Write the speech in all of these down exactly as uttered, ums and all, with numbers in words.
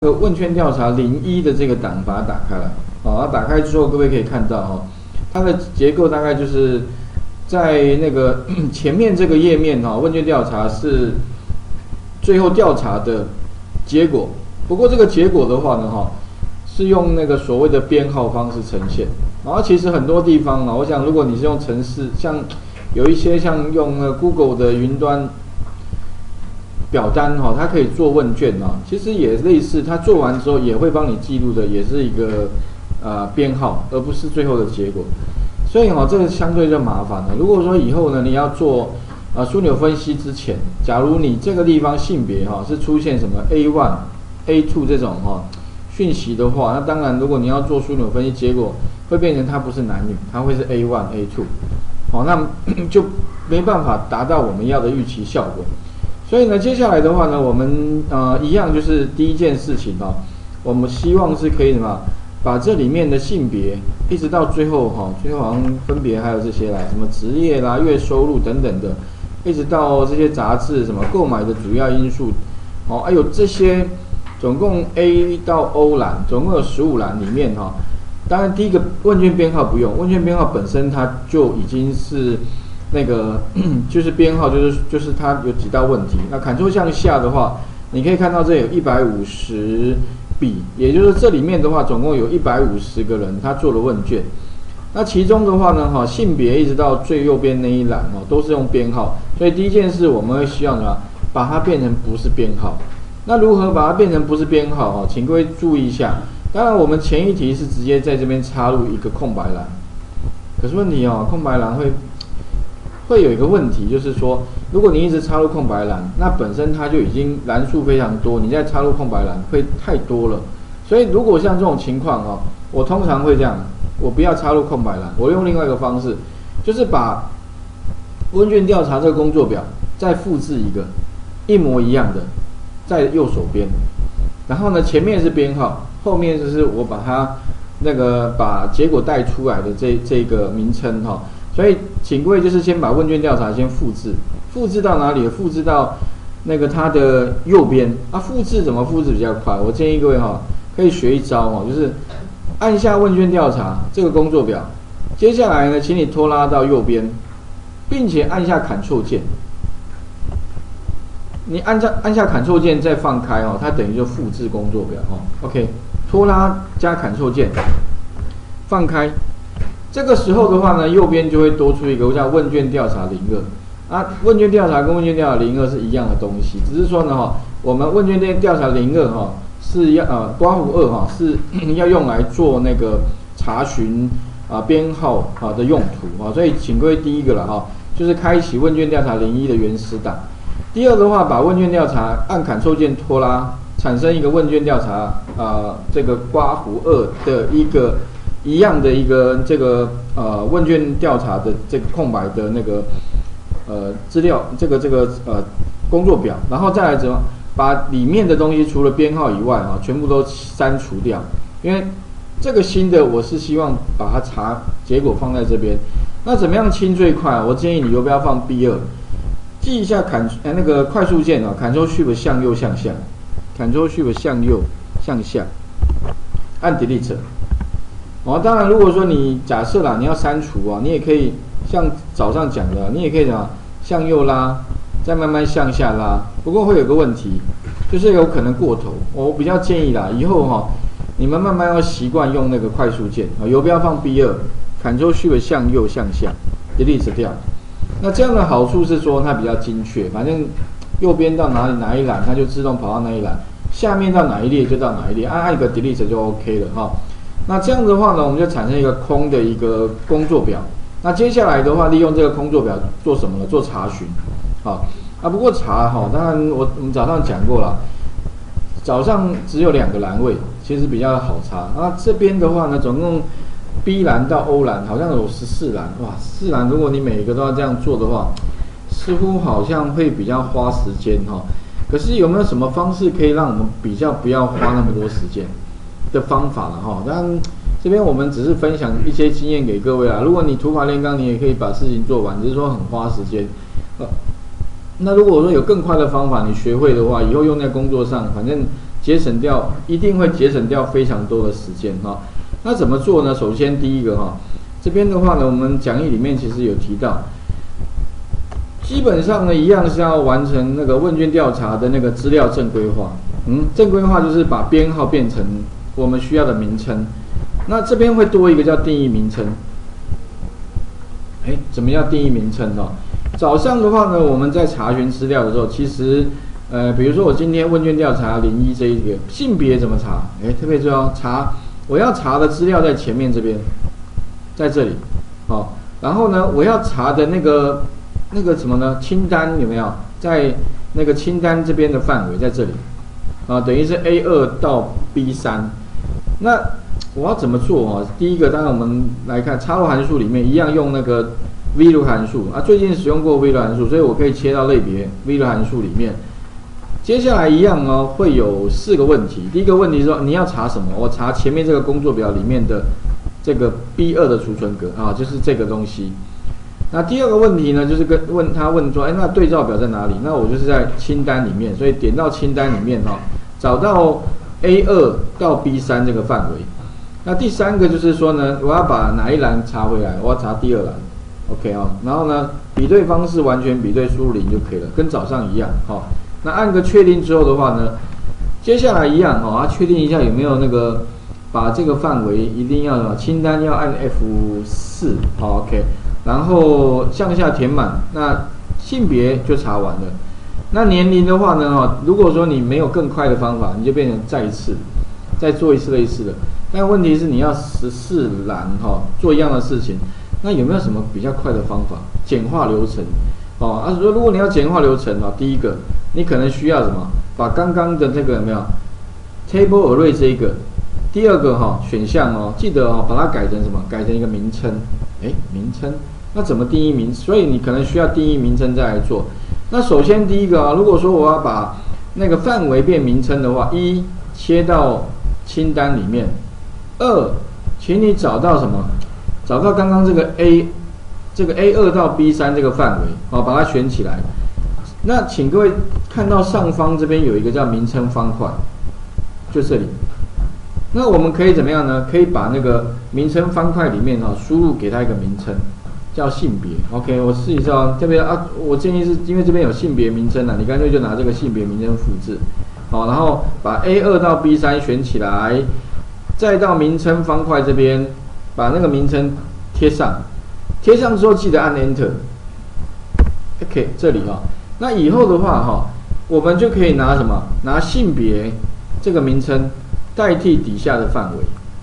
这个问卷调查零一的这个档把它打开来，好，它打开之后，各位可以看到哈，它的结构大概就是在那个前面这个页面哈，问卷调查是最后调查的结果。不过这个结果的话呢，哈，是用那个所谓的编号方式呈现。然后其实很多地方呢，我想如果你是用程式，像有一些像用 Google 的云端表单哈，它可以做问卷啊，其实也类似，它做完之后也会帮你记录的，也是一个呃编号，而不是最后的结果。所以哈，这个相对就麻烦了。如果说以后呢，你要做呃枢纽分析之前，假如你这个地方性别哈是出现什么 A 一 A 二 这种哈讯息的话，那当然如果你要做枢纽分析，结果会变成它不是男女，它会是 A 一 A 二，好，那就没办法达到我们要的预期效果。所以呢，接下来的话呢，我们呃一样就是第一件事情哈，我们希望是可以什么，把这里面的性别一直到最后哈，最后好像分别还有这些啦，什么职业啦、月收入等等的，一直到这些杂志什么购买的主要因素，哦，还有这些总共 A 到 O 栏，总共有十五栏里面哈。当然，第一个问卷编号不用，问卷编号本身它就已经是那个就是编号，就是就是它有几道问题。那Ctrl向下的话，你可以看到这有一百五十笔，也就是这里面的话，总共有一百五十个人他做了问卷。那其中的话呢，哈，性别一直到最右边那一栏哦，都是用编号。所以第一件事我们会希望什么，把它变成不是编号。那如何把它变成不是编号？哈，请各位注意一下。当然，我们前一题是直接在这边插入一个空白栏，可是问题哦，空白栏会会有一个问题，就是说，如果你一直插入空白栏，那本身它就已经栏数非常多，你再插入空白栏会太多了。所以，如果像这种情况哦，我通常会这样，我不要插入空白栏，我用另外一个方式，就是把问卷调查这个工作表再复制一个一模一样的，在右手边，然后呢，前面是编号。后面就是我把它那个把结果带出来的这这个名称哈，所以请各位就是先把问卷调查先复制，复制到哪里？复制到那个它的右边啊。复制怎么复制比较快？我建议各位哈，可以学一招哈，就是按下问卷调查这个工作表，接下来呢，请你拖拉到右边，并且按下 Ctrl 键。你按下按下 Ctrl 键再放开哦，它等于就复制工作表哦。OK。拖拉加 Ctrl 键，放开。这个时候的话呢，右边就会多出一个叫问卷调查零二啊。问卷调查跟问卷调查零二是一样的东西，只是说呢哈，我们问卷调查零二哈是要呃刮胡二哈是要用来做那个查询啊编号啊的用途啊，所以请各位第一个了哈，就是开启问卷调查零一的原始档。第二的话，把问卷调查按 Ctrl 键拖拉。产生一个问卷调查啊、呃，这个刮胡二的一个一样的一个这个呃问卷调查的这个空白的那个呃资料，这个这个呃工作表，然后再来怎么把里面的东西除了编号以外啊，全部都删除掉，因为这个新的我是希望把它查结果放在这边。那怎么样清最快？我建议你右边要放 B 二，记一下 Ctrl 那个快速键啊 ，Ctrl Shift 向右向下。Ctrl Shift 向右向下，按 Delete。哦，当然，如果说你假设啦，你要删除啊，你也可以像早上讲的，你也可以怎么向右拉，再慢慢向下拉。不过会有个问题，就是有可能过头。我比较建议啦，以后哈、哦，你们慢慢要习惯用那个快速键啊，右边放 B 二 ，Ctrl Shift 向右向下 ，Delete 掉。那这样的好处是说它比较精确，反正。右边到哪里哪一栏，它就自动跑到那一栏；下面到哪一列就到哪一列，按按一个 delete 就 OK 了哈。那这样的话呢，我们就产生一个空的一个工作表。那接下来的话，利用这个工作表做什么呢？做查询，好啊。不过查哈，当然我我们早上讲过了，早上只有两个栏位，其实比较好查。那这边的话呢，总共 B 栏到 O 栏好像有十四栏，哇，十四栏如果你每一个都要这样做的话。似乎好像会比较花时间哈，可是有没有什么方式可以让我们比较不要花那么多时间的方法了哈？当然这边我们只是分享一些经验给各位啦。如果你土法炼钢，你也可以把事情做完，只是说很花时间。呃，那如果说有更快的方法，你学会的话，以后用在工作上，反正节省掉，一定会节省掉非常多的时间哈。那怎么做呢？首先第一个哈，这边的话呢，我们讲义里面其实有提到，基本上呢一样是要完成那个问卷调查的那个资料正规化。嗯，正规化就是把编号变成我们需要的名称。那这边会多一个叫定义名称。哎，怎么样定义名称呢？早上的话呢，我们在查询资料的时候，其实，呃，比如说我今天问卷调查零一这一个性别怎么查？哎，特别重要，查我要查的资料在前面这边，在这里，好、哦，然后呢，我要查的那个那个什么呢？清单有没有在那个清单这边的范围在这里？啊，等于是 A 二到 B 三，那我要怎么做啊？第一个，当然我们来看插入函数里面一样用那个 VLOOK 函数啊，最近使用过 VLOOK 函数，所以我可以切到类别 VLOOK 函数里面。接下来一样哦，会有四个问题。第一个问题是说你要查什么？我查前面这个工作表里面的这个 B 二 的储存格啊，就是这个东西。那第二个问题呢，就是跟问他问说，哎，那对照表在哪里？那我就是在清单里面，所以点到清单里面哈、哦，找到 A 二 到 B 三 这个范围。那第三个就是说呢，我要把哪一栏查回来？我要查第二栏 ，OK 啊、哦。然后呢，比对方式完全比对，输入零就可以了，跟早上一样哈、哦。那按个确定之后的话呢，接下来一样哈、哦，要确定一下有没有那个把这个范围一定要什么清单要按 F 四，好 OK。然后向下填满，那性别就查完了。那年龄的话呢，哈，如果说你没有更快的方法，你就变成再一次，再做一次类似的。但问题是你要十四栏哈做一样的事情，那有没有什么比较快的方法？简化流程哦。啊，说如果你要简化流程啊，第一个你可能需要什么？把刚刚的这个有没有 table array 这一个，第二个哈选项哦，记得哦把它改成什么？改成一个名称。哎，名称。那怎么定义名？所以你可能需要定义名称再来做。那首先第一个啊，如果说我要把那个范围变名称的话，一切到清单里面，二，请你找到什么？找到刚刚这个 A， 这个 A 二 到 B 三 这个范围，好，把它选起来。那请各位看到上方这边有一个叫名称方块，就这里。那我们可以怎么样呢？可以把那个名称方块里面哈输入给它一个名称。叫性别 ，OK， 我试一下啊。这边啊，我建议是因为这边有性别名称啊，你干脆就拿这个性别名称复制，好，然后把 A 二 到 B 三 选起来，再到名称方块这边把那个名称贴上，贴上之后记得按 Enter，OK， 这里哈、哦。那以后的话哈、哦，我们就可以拿什么？拿性别这个名称代替底下的范围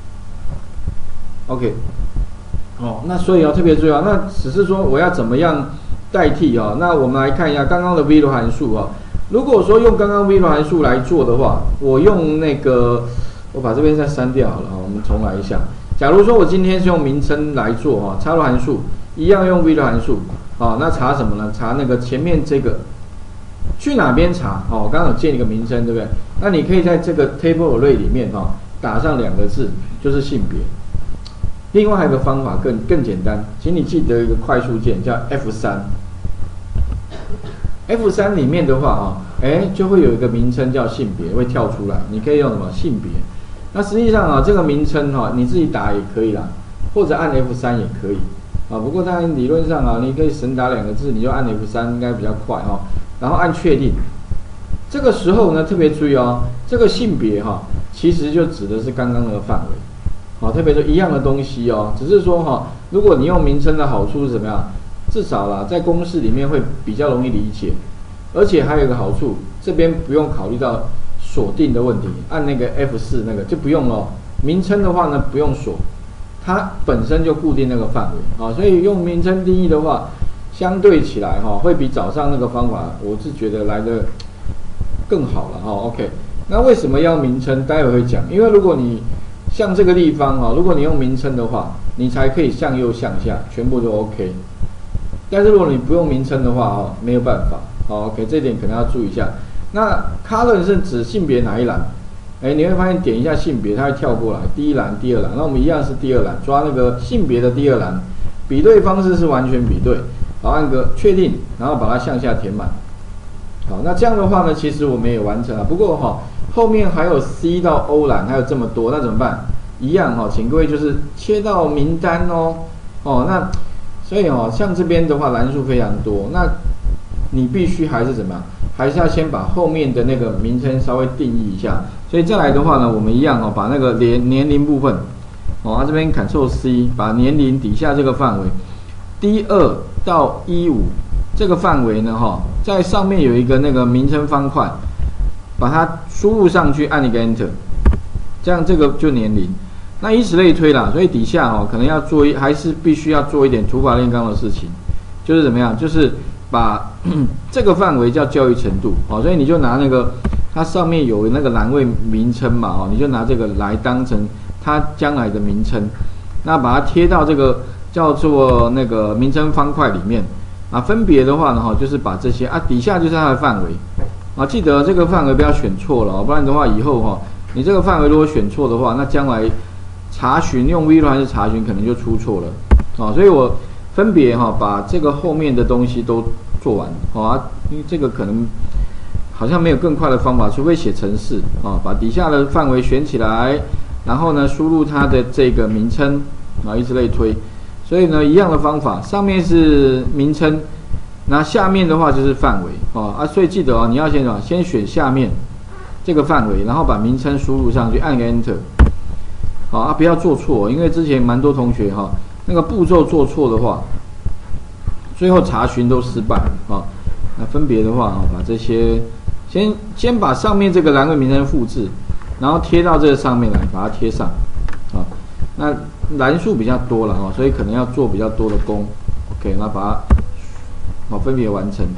，OK。哦，那所以要特别注意啊，那只是说我要怎么样代替啊、哦？那我们来看一下刚刚的 VLOOK 函数啊、哦。如果说用刚刚 VLOOK 函数来做的话，我用那个，我把这边再删掉好了啊、哦，我们重来一下。假如说我今天是用名称来做哈、哦，插入函数一样用 VLOOK 函数，好、哦，那查什么呢？查那个前面这个，去哪边查？哦，我刚刚有建一个名称，对不对？那你可以在这个 table array 里面哈、哦，打上两个字，就是性别。另外还有一个方法更更简单，请你记得一个快速键叫 F 三。F 三 里面的话啊，哎就会有一个名称叫性别会跳出来，你可以用什么性别？那实际上啊，这个名称哈、啊、你自己打也可以啦，或者按 F 三 也可以啊。不过当然理论上啊，你可以神打两个字，你就按 F 三 应该比较快哈、啊。然后按确定。这个时候呢，特别注意哦，这个性别哈、啊，其实就指的是刚刚那个范围。好，特别说一样的东西哦，只是说哈，如果你用名称的好处是怎么样？至少啦，在公式里面会比较容易理解，而且还有一个好处，这边不用考虑到锁定的问题，按那个 F 四 那个就不用了。名称的话呢，不用锁，它本身就固定那个范围啊，所以用名称定义的话，相对起来哈，会比早上那个方法，我是觉得来的更好了哈。OK， 那为什么要名称？待会会讲，因为如果你像这个地方啊，如果你用名称的话，你才可以向右向下，全部都 OK。但是如果你不用名称的话啊，没有办法。好 ，OK， 这点可能要注意一下。那 column 是指性别哪一栏？哎，你会发现点一下性别，它会跳过来，第一栏、第二栏。那我们一样是第二栏，抓那个性别的第二栏，比对方式是完全比对。好，按个确定，然后把它向下填满。好，那这样的话呢，其实我们也完成了。不过哈、哦， 后面还有 C 到 O 栏，还有这么多，那怎么办？一样哈、哦，请各位就是切到名单哦，哦，那所以哦，像这边的话栏数非常多，那你必须还是怎么样？还是要先把后面的那个名称稍微定义一下。所以再来的话呢，我们一样哦，把那个年年龄部分，哦，啊这边 Ctrl C 把年龄底下这个范围 D 二到一五这个范围呢，哈、哦，在上面有一个那个名称方块，把它输入上去，按一个 Enter， 这样这个就年龄。那以此类推啦，所以底下哦，可能要做一，还是必须要做一点土法炼钢的事情，就是怎么样，就是把这个范围叫教育程度，哦，所以你就拿那个它上面有那个栏位名称嘛，哦，你就拿这个来当成它将来的名称，那把它贴到这个叫做那个名称方块里面，啊，分别的话呢，哈，就是把这些啊底下就是它的范围，啊，记得这个范围不要选错了，不然的话以后哈，你这个范围如果选错的话，那将来查询用 V 还是查询可能就出错了，啊，所以我分别哈把这个后面的东西都做完，啊，因为这个可能好像没有更快的方法，除非写程式啊，把底下的范围选起来，然后呢输入它的这个名称，啊，以此类推，所以呢一样的方法，上面是名称，那下面的话就是范围，啊啊，所以记得哦，你要先什么，先选下面这个范围，然后把名称输入上去，按个 Enter。好啊，不要做错，因为之前蛮多同学哈，那个步骤做错的话，最后查询都失败啊。那分别的话啊，把这些先先把上面这个栏位名称复制，然后贴到这个上面来，把它贴上啊。那栏数比较多了哈，所以可能要做比较多的功。OK， 那把它好分别完成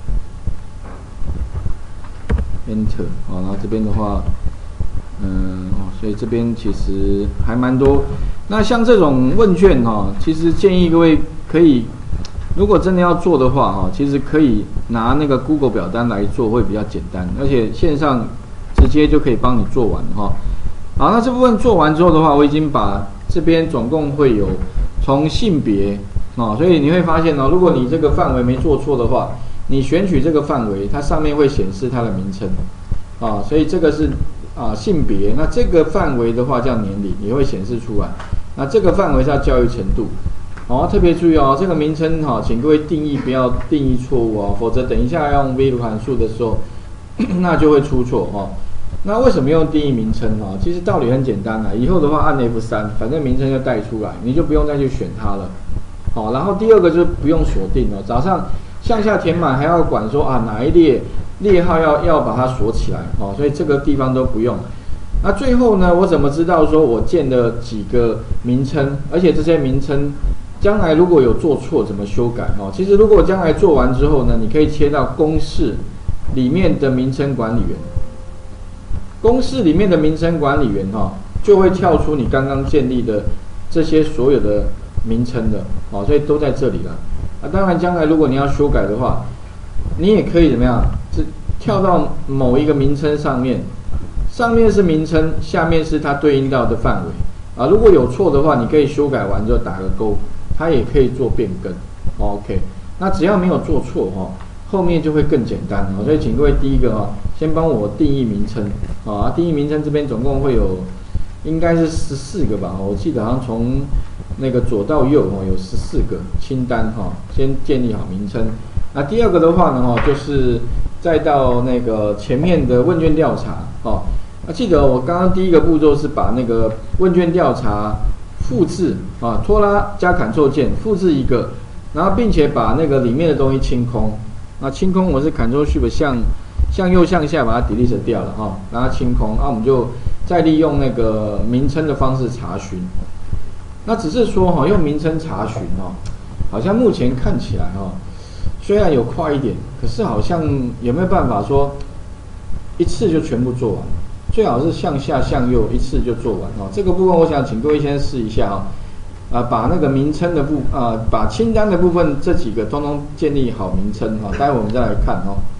，Enter 好，然后这边的话。嗯哦，所以这边其实还蛮多。那像这种问卷哈、哦，其实建议各位可以，如果真的要做的话哈、哦，其实可以拿那个 Google 表单来做，会比较简单，而且线上直接就可以帮你做完哈、哦。好，那这部分做完之后的话，我已经把这边总共会有从性别哦，所以你会发现哦，如果你这个范围没做错的话，你选取这个范围，它上面会显示它的名称啊、哦，所以这个是。啊，性别，那这个范围的话叫年龄，也会显示出来。那这个范围叫教育程度，哦，特别注意哦，这个名称哈、哦，请各位定义不要定义错误哦，否则等一下要用 V 函数的时候，那就会出错哦。那为什么用定义名称哦？其实道理很简单啦，以后的话按 F 三，反正名称就带出来，你就不用再去选它了。好、哦，然后第二个就是不用锁定哦，早上向下填满还要管说啊哪一列。列号要要把它锁起来哦，所以这个地方都不用。那最后呢，我怎么知道说我建了几个名称，而且这些名称将来如果有做错怎么修改哦？其实如果将来做完之后呢，你可以切到公式里面的名称管理员，公式里面的名称管理员哈、哦，就会跳出你刚刚建立的这些所有的名称的哦，所以都在这里了。啊，当然将来如果你要修改的话，你也可以怎么样？是跳到某一个名称上面，上面是名称，下面是它对应到的范围啊。如果有错的话，你可以修改完之后打个勾，它也可以做变更。OK， 那只要没有做错哈，后面就会更简单啊。所以请各位第一个哈，先帮我定义名称啊。定义名称这边总共会有，应该是十四个吧？我记得好像从那个左到右哦，有十四个清单哈。先建立好名称。那第二个的话呢，哈，就是再到那个前面的问卷调查，哦，那记得我刚刚第一个步骤是把那个问卷调查复制啊，拖拉加 Ctrl 键复制一个，然后并且把那个里面的东西清空。那清空我是 Ctrl Shift 向向右向下把它 delete 掉了哈、哦，让它清空。那、啊、我们就再利用那个名称的方式查询。那只是说哈、哦，用名称查询哦，好像目前看起来哈、哦。虽然有快一点，可是好像有没有办法说一次就全部做完？最好是向下向右一次就做完哦。这个部分我想请各位先试一下啊、哦，啊，把那个名称的部啊，把清单的部分这几个通通建立好名称哈、哦，待会我们再来看哦。